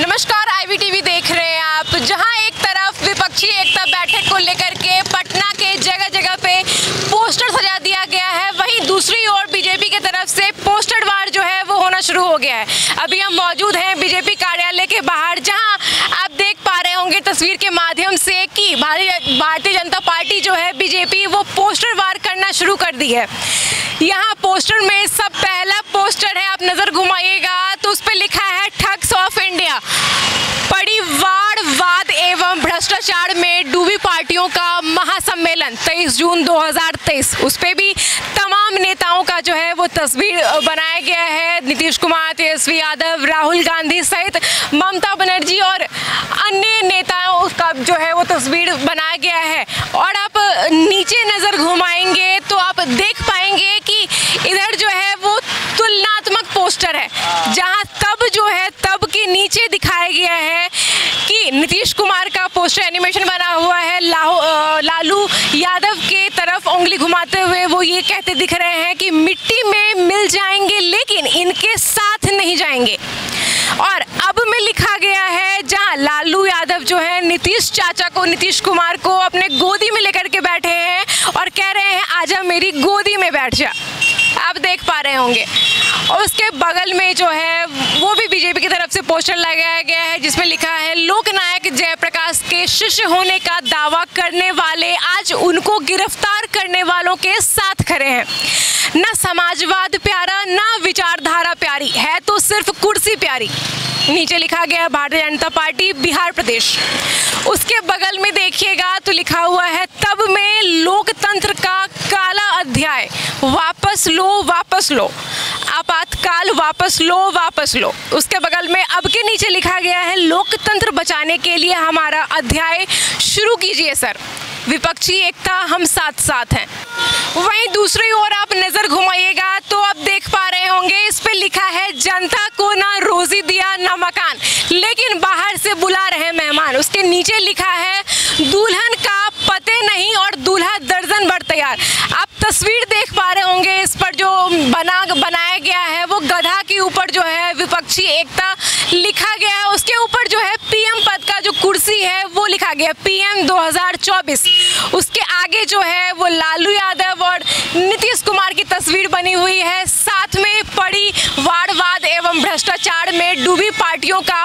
नमस्कार, IVTV देख रहे हैं आप। जहां एक तरफ विपक्षी एकता बैठक को लेकर के पटना के जगह जगह पे पोस्टर सजा दिया गया है, वहीं दूसरी ओर बीजेपी की तरफ से पोस्टर वार जो है वो होना शुरू हो गया है। अभी हम मौजूद हैं बीजेपी कार्यालय के बाहर, जहां आप देख पा रहे होंगे तस्वीर के माध्यम से कि भारतीय जनता पार्टी जो है बीजेपी वो पोस्टर वार करना शुरू कर दी है। यहाँ पोस्टर में सब पहला पोस्टर है, आप नजर घुमाइएगा तो उस पर लिखा है ठग्स ऑफ इंडिया, परिवारवाद एवं भ्रष्टाचार में डूबी पार्टियों का महासम्मेलन 23 जून 2023। उस पे भी तमाम नेताओं का जो है वो तस्वीर बनाया गया है। नीतीश कुमार, तेजस्वी यादव, राहुल गांधी सहित ममता बनर्जी और अन्य नेताओं का जो है वो तस्वीर बनाया गया है। और आप नीचे नजर घुमाएंगे तो आप देख पाएंगे कि इधर जो है वो तुलनात्मक पोस्टर है, जहां तब के नीचे दिखाया गया है कि नीतीश कुमार का पोस्टर एनिमेशन बना हुआ है। लालू यादव के तरफ उंगली घुमाते हुए वो ये कहते दिख रहे हैं कि मिट्टी में मिल जाएंगे लेकिन इनके साथ नहीं जाएंगे। और अब में लिखा गया है जहां लालू यादव जो है नीतीश चाचा को, नीतीश कुमार को अपने गोदी में लेकर के बैठे हैं और कह रहे हैं आजा मेरी गोदी में बैठ जा, आप देख पा रहे होंगे। और उसके बगल में जो है वो भी बीजेपी की तरफ से पोस्टर लगाया गया है जिसमें लिखा है लोकनायक जयप्रकाश के शिष्य होने का दावा करने वाले आज उनको गिरफ्तार करने वालों के साथ खड़े हैं। ना समाजवाद प्यारा, ना विचारधारा प्यारी है, तो सिर्फ कुर्सी प्यारी। नीचे लिखा गया भारतीय जनता पार्टी बिहार प्रदेश। उसके बगल में देखिएगा तो लिखा हुआ है तब में लोकतंत्र का काला अध्याय, वापस लो वापस लो, आपातकाल वापस लो वापस लो। उसके बगल में अब के नीचे लिखा गया है लोकतंत्र बचाने के लिए हमारा अध्याय शुरू कीजिए सर, विपक्षी एकता हम साथ साथ हैं। वहीं दूसरी ओर आप नजर घुमाइएगा तो आप देख पा रहे होंगे इस पे लिखा है जनता को ना रोजी दिया ना मकान, लेकिन बाहर से बुला रहे मेहमान। उसके नीचे लिखा है दुल्हन का पते नहीं और दूल्हा दर्जन भर तैयार। आप तस्वीर देख पा रहे होंगे, इस पर जो बनाया गया है वो गधा के ऊपर जो है विपक्षी एकता लिखा गया है। उसके ऊपर जो है PM पद का जो कुर्सी है वो लिखा गया PM 2024। उसके आगे जो है वो लालू यादव और नीतीश कुमार की तस्वीर बनी हुई है। साथ में परिवारवाद एवं भ्रष्टाचार में डूबी पार्टियों का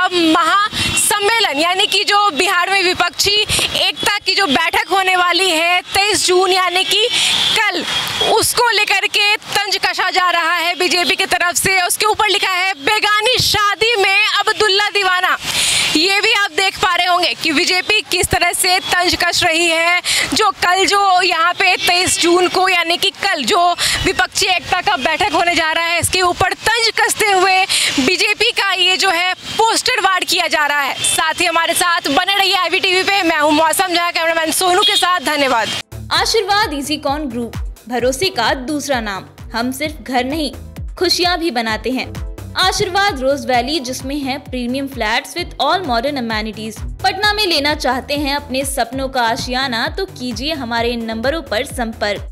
महासम्मेलन, यानी कि जो बिहार में विपक्षी एकता की जो बैठक होने वाली है 23 जून यानी कि कल, उसको लेकर के तंज कसा जा रहा है बीजेपी की तरफ से। उसके ऊपर लिखा है बेगानी शादी में अब्दुल्ला दीवाना। ये भी आप देख पा रहे होंगे कि बीजेपी किस तरह से तंज कस रही है। जो कल जो यहाँ पे 23 जून को यानी कि कल जो विपक्षी एकता का बैठक होने जा रहा है, इसके ऊपर तंज कसते हुए बीजेपी का ये जो है पोस्टर वार किया जा रहा है। साथ ही हमारे साथ बने रहिए IVTV पे। मैं हूँ मौसम झा, कैमरामैन सोनू के साथ। धन्यवाद। आशीर्वाद इजीकॉन ग्रुप, भरोसे का दूसरा नाम। हम सिर्फ घर नहीं, खुशियाँ भी बनाते हैं। आशीर्वाद रोज वैली, जिसमें है premium flats with all modern amenities. Patna में लेना चाहते हैं अपने सपनों का आशियाना, तो कीजिए हमारे इन नंबरों पर संपर्क।